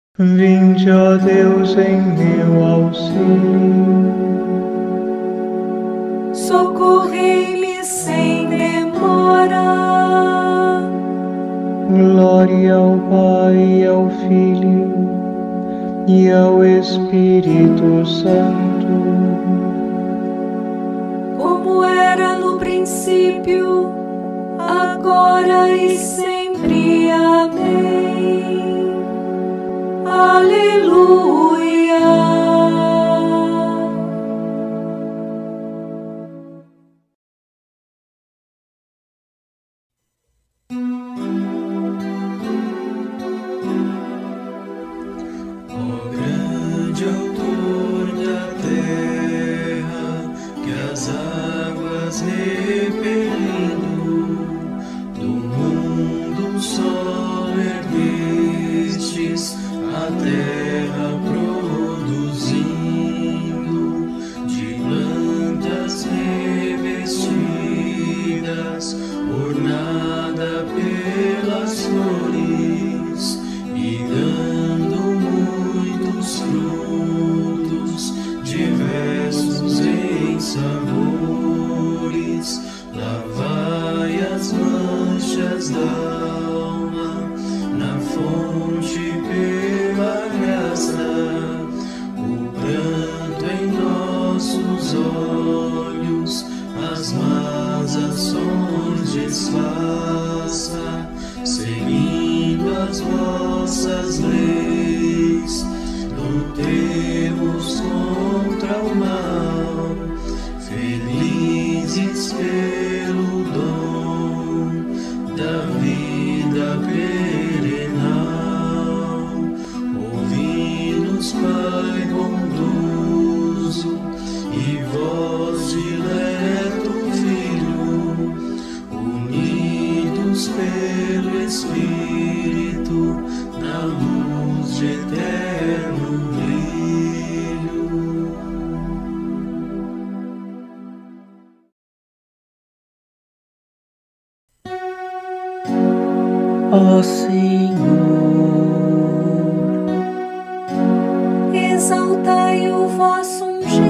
Vinde, ó Deus, em meu auxílio. Socorrei-me sem demora. Glória ao Pai, ao Filho e ao Espírito Santo, Como era no princípio, agora e sempre. Amém. Aleluia. Ó grande autor da terra, que as águas repelindo, do mundo o sol erguestes, a terra produzindo, de plantas revestidas, ornada pelas flores, e dando muitos frutos, diversos em sabores. Lavai as manchas d'alma na fonte pela graça, o pranto em nossos olhos, as más ações desfaça, seguindo as vossas leis, lutemos contra o mal, felizes pelo dom da vida perenal. Ouvi-nos, Pai bondoso, e vós, dileto Filho, unidos pelo Espírito, na luz de eterno brilho. ó Senhor. Exaltai o vosso ungido.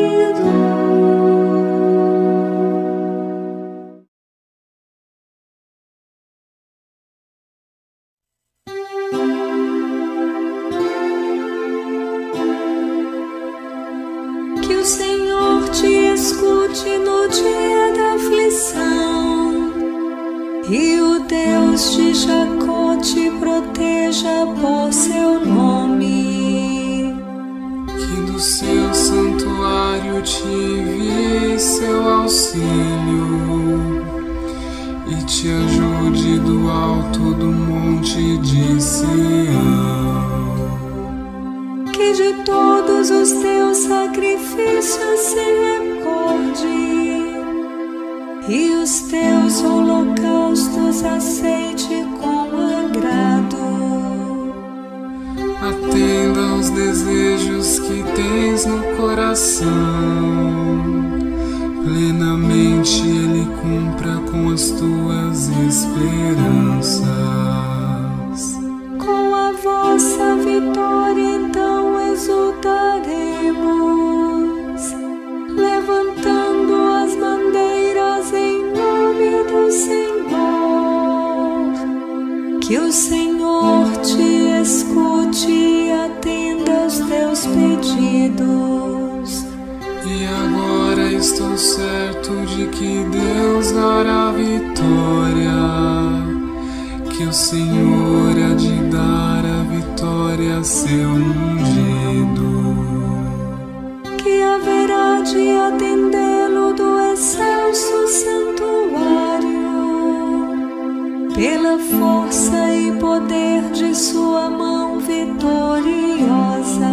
Que o Senhor te escute no dia da aflição, e o Deus de Jacó te proteja por seu nome. Que do seu santuário te envie seu auxílio e te ajude do alto do monte de Sião. Que de todos os teus sacrifícios se recorde, e os teus holocaustos aceite com agrado. Atenda aos desejos que tens no coração, plenamente Ele cumpra com as tuas esperanças. Com a vossa vitória então exultaremos, levantando as bandeiras em nome do Senhor. Que o Senhor te escute e atenda aos teus pedidos. E agora estou certo de que Deus dará vitória, que o Senhor há de dar a vitória a seu ungido. Que haverá de atendê-lo do excelso santuário, pela força e poder de sua mão vitoriosa.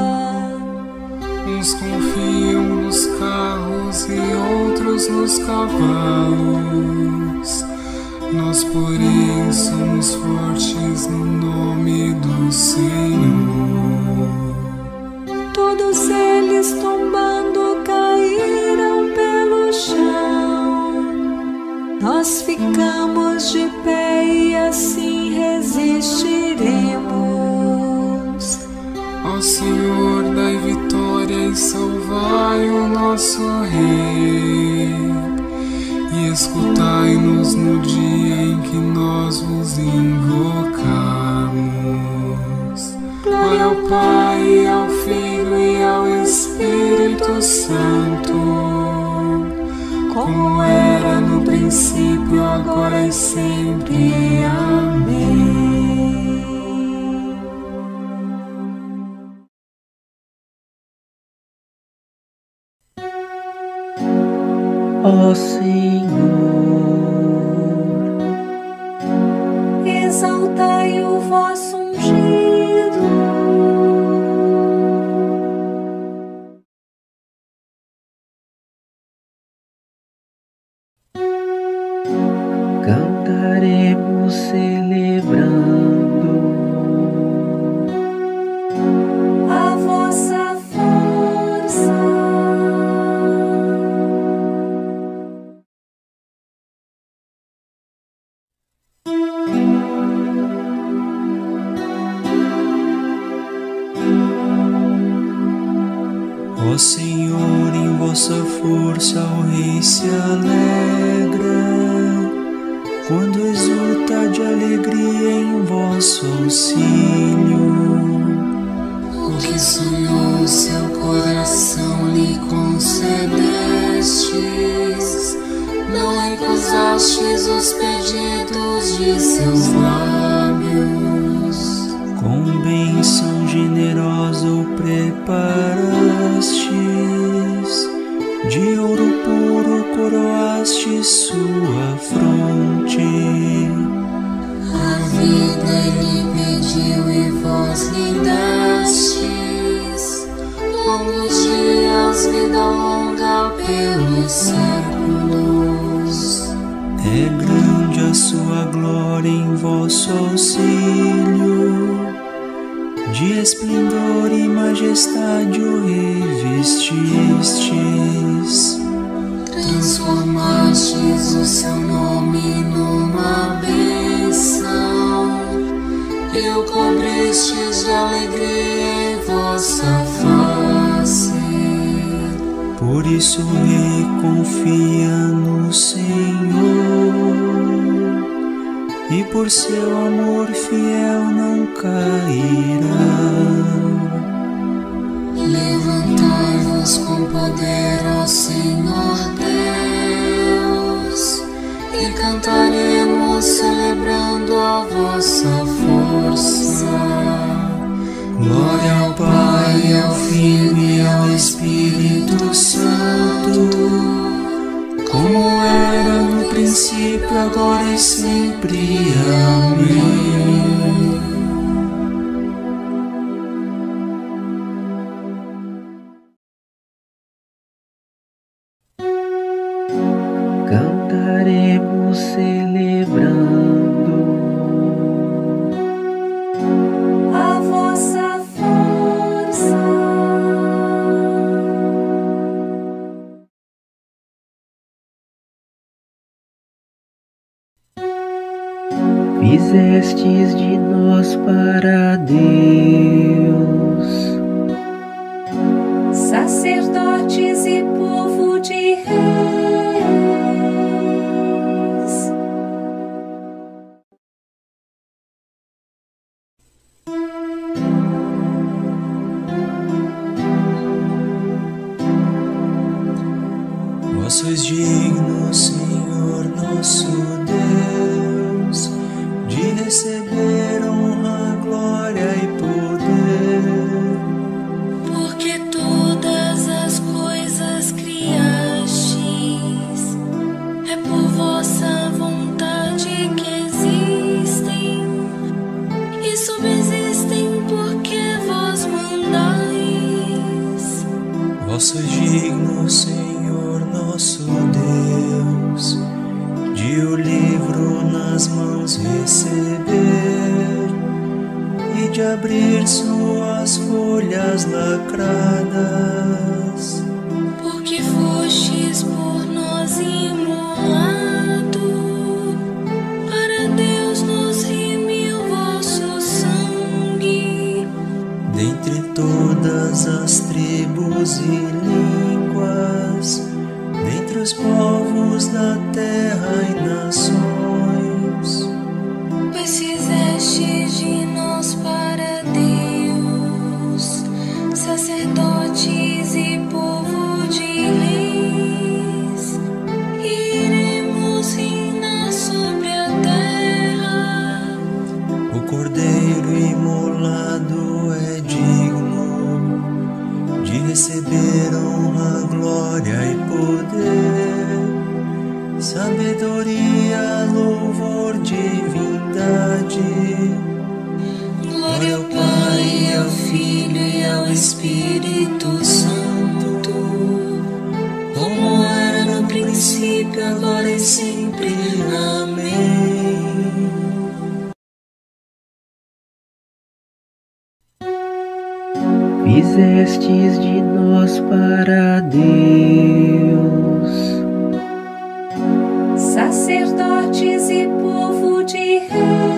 Uns confiam nos carros e outros nos cavalos, nós porém somos fortes no nome do Senhor. Todos eles tombando caíram pelo chão, nós ficamos de pé e assim resistiremos. e salvai o nosso Rei, e escutai-nos no dia em que nós vos invocamos. Glória ao Pai, ao Filho e ao Espírito Santo, como era no princípio, agora e sempre. Amém. Ó Senhor, exaltai o vosso ungido. cantaremos celebrando A vossa força. Ó Senhor, em vossa força o Rei se alegra, quando exulta de alegria em vosso auxílio. O que sonhou seu coração lhe concedestes, não recusastes os pedidos de seus lábios. Com bênção generosa o preparastes, de ouro puro coroastes sua fronte. A vida lhe pediu e vós lhe dastes, longos dias, vida longa pelos séculos. É grande a sua glória em vosso auxílio, de esplendor e majestade o revestistes. Transformastes o seu nome numa bênção, e o cobristes de alegria em vossa face. Por isso o Rei confia no Senhor, e por seu amor fiel não cairá. Levantai-vos com poder, ó Senhor Deus, e cantaremos celebrando a vossa força. Glória ao Pai, ao Filho e ao Espírito Santo, como era no princípio, agora e sempre. Amém. cantaremos celebrando A vossa força. Fizestes de nós para Deus Sacerdotes e povo de reis. Vós sois digno, Senhor nosso Deus, de receber honra, glória e poder. Porque todas as coisas criastes, é por vossa vontade que existem e subsistem, porque vós mandais. Vós sois digno, Senhor nosso Deus, de o livro nas mãos receber e de abrir suas folhas lacradas. Porque fostes por nós imolado, para Deus nos remiu vosso sangue. Dentre todas as tribos e línguas, dentre os povos da terra e nações. Pois fizestes de nós para Deus sacerdotes e povo de reis, e iremos reinar sobre a terra. O Cordeiro imolado é digno de receber honra, glória e poder, sabedoria, louvor, divindade. Glória ao Pai, ao Filho e ao Espírito Santo, como era no princípio, agora e sempre. Amém. Fizestes de nós para Deus sacerdotes e povo de reis.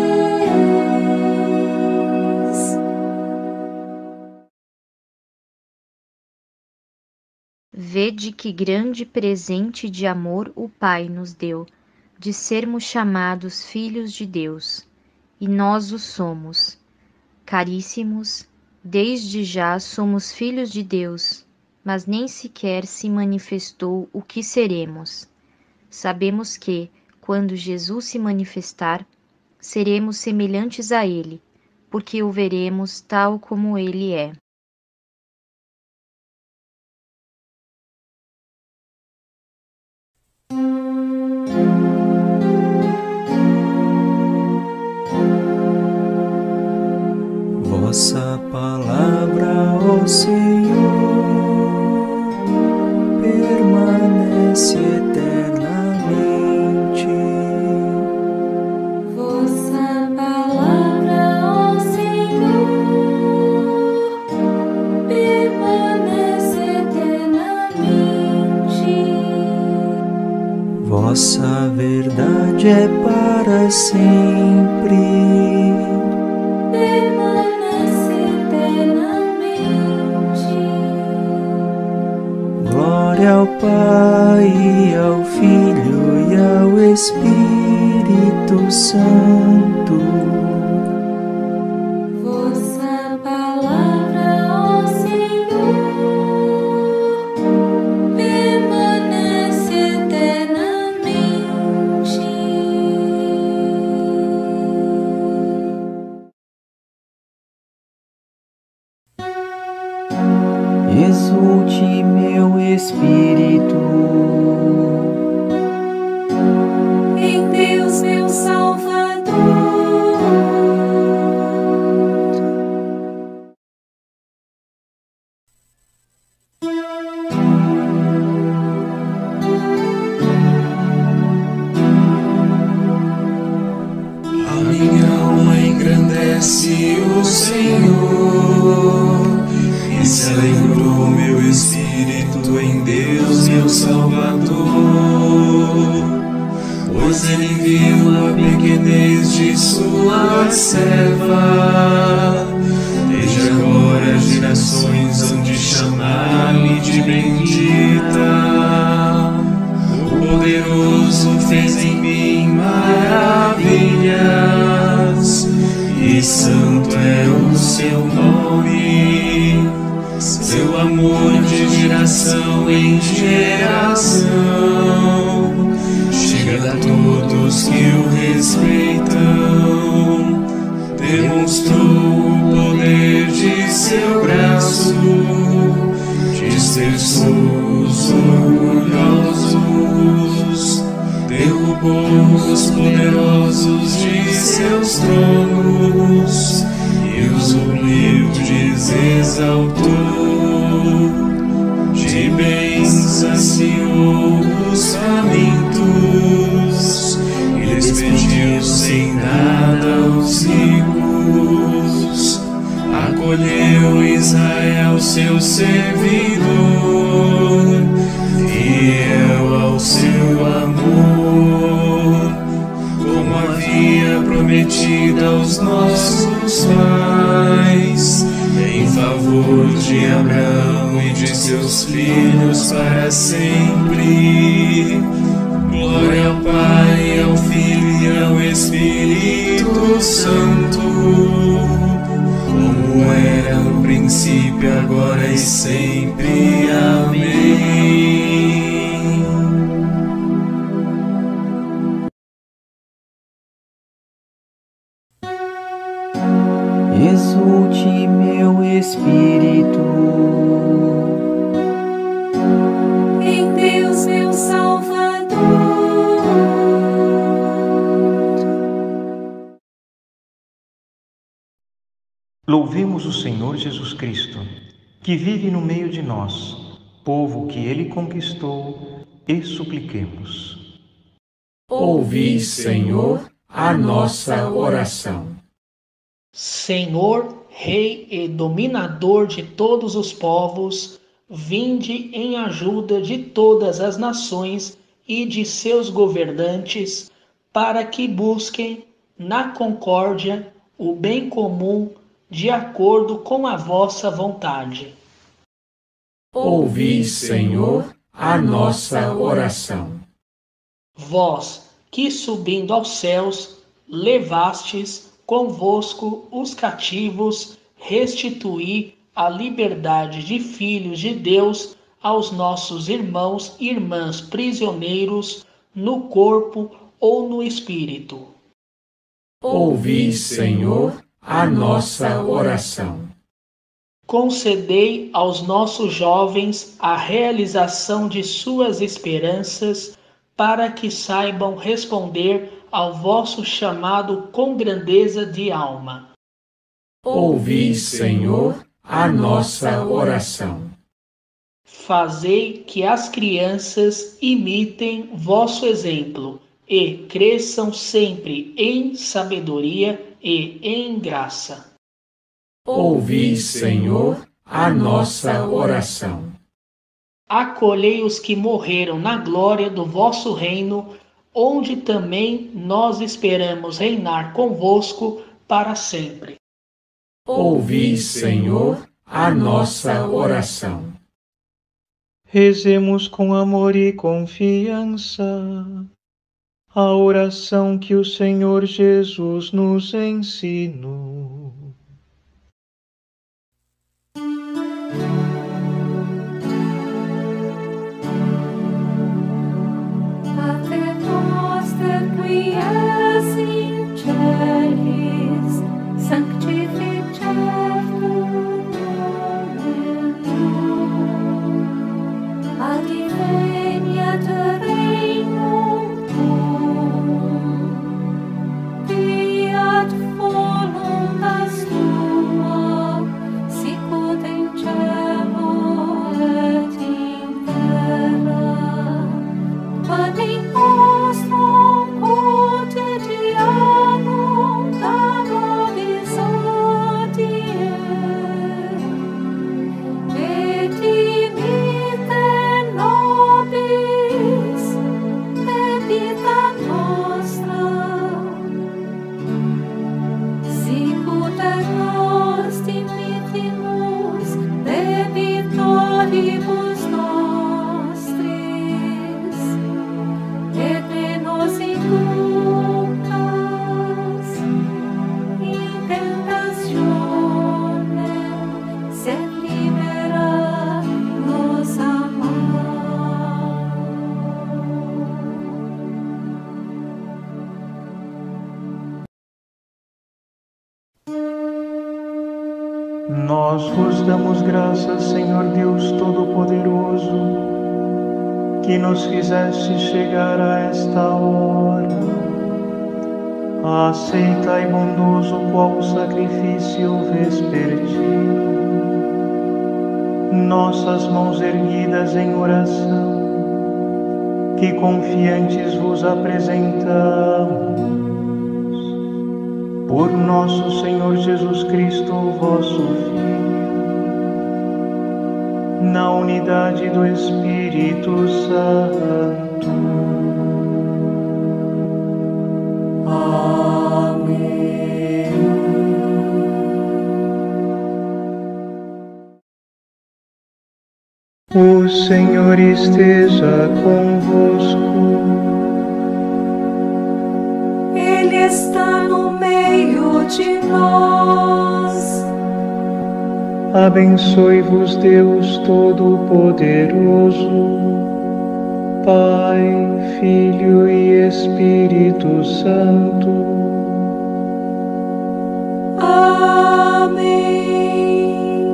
Vede que grande presente de amor o Pai nos deu, de sermos chamados filhos de Deus, e nós o somos. Caríssimos, desde já somos filhos de Deus, mas nem sequer se manifestou o que seremos. Sabemos que, quando Jesus se manifestar, seremos semelhantes a Ele, porque o veremos tal como Ele é. Vossa palavra, ó Senhor, permanece eternamente. Vossa palavra, ó Senhor, permanece eternamente. Vossa verdade é para sempre. Glória ao Pai, e ao Filho e ao Espírito Santo. Vossa palavra, ó Senhor, permanece eternamente. exulte meu espírito em Deus meu Salvador. A minha alma engrandece o Senhor, e se alegrou meu espírito em Deus meu Salvador. Pois Ele viu a pequenez de sua serva, desde agora as gerações hão de chamar-lhe de bendita. O Poderoso fez em mim maravilhas, e santo é o seu nome. Seu amor de geração em geração chega a todos que o respeitam. Demonstrou o poder de seu braço, dispersou os orgulhosos, derrubou os poderosos de seus tronos e os humildes exaltou. De bens saciou os famintos e despediu sem nada os ricos. Acolheu Israel, seu servidor, fiel ao seu amor, como havia prometido aos nossos pais, em favor de Abraão e de seus filhos para sempre. Glória ao Pai, ao Filho e ao Espírito Santo, como era no princípio, agora e sempre. Amém. Exulte meu espírito em Deus meu Salvador. Louvemos o Senhor Jesus Cristo, que vive no meio de nós, povo que Ele conquistou, e supliquemos. Ouvi, Senhor, a nossa oração. Senhor, Rei e Dominador de todos os povos, vinde em ajuda de todas as nações e de seus governantes, para que busquem, na concórdia, o bem comum, de acordo com a vossa vontade. Ouvi, Senhor, a nossa oração. Vós, que subindo aos céus, levastes convosco os cativos, restituí a liberdade de filhos de Deus aos nossos irmãos e irmãs prisioneiros no corpo ou no espírito. Ouvi, Senhor, a nossa oração. Concedei aos nossos jovens a realização de suas esperanças, para que saibam responder ao vosso chamado com grandeza de alma. Ouvi, Senhor, a nossa oração. Fazei que as crianças imitem vosso exemplo e cresçam sempre em sabedoria e em graça. Ouvi, Senhor, a nossa oração. Acolhei os que morreram na glória do vosso reino, onde também nós esperamos reinar convosco para sempre. Ouvi, Senhor, a nossa oração. Rezemos com amor e confiança a oração que o Senhor Jesus nos ensinou. Pater noster qui es in celis, sanctificetur nomen tuum, adveniat regnum tuum, fiat voluntas tua, sicut in cielo et in terra. Panem nostrum quotidianum da nobis hodie, et dimitte nobis debita nostra, sicut et nos dimittimus debitoribus nostris, et ne nos inducas in tentationem, sed libera nos a mal. Nós vos damos graças, Senhor Deus Todo-Poderoso, que nos fizeste chegar a esta hora. Aceitai bondoso qual sacrifício vespertino nossas mãos erguidas em oração, que confiantes vos apresentamos. Por nosso Senhor Jesus Cristo, vosso Filho, na unidade do Espírito Santo. O Senhor esteja convosco. Ele está no meio de nós. Abençoe-vos Deus Todo-Poderoso, Pai, Filho e Espírito Santo. Amém.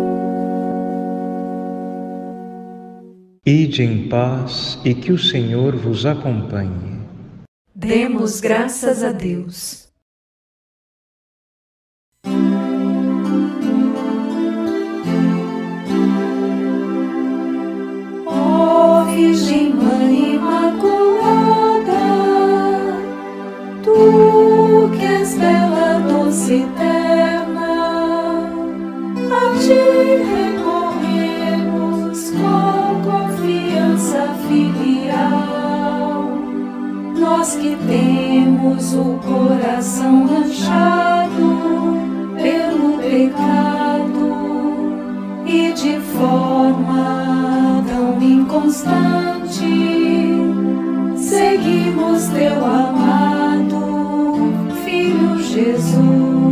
Ide em paz e que o Senhor vos acompanhe. Demos graças a Deus. Ó Virgem Mãe Imaculada, tu que és bela, doce e eterna, a ti recorremos com confiança filial. Nós que temos o coração ranchado pelo pecado e de forma tão inconstante, seguimos teu amado Filho Jesus.